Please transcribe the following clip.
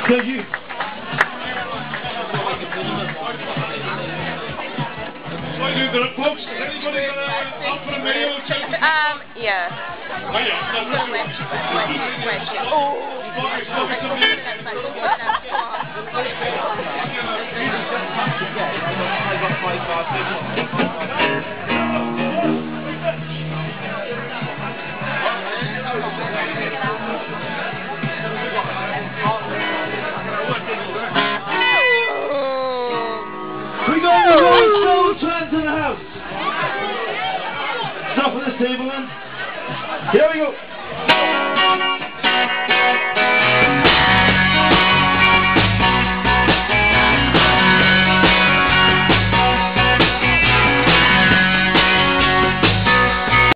Thank you. What are you doing, folks? Is anybody going to offer a meal? Yeah. Oh, yeah. We got the Rolling Stones fans in the house. Stop at this table then. Here we go.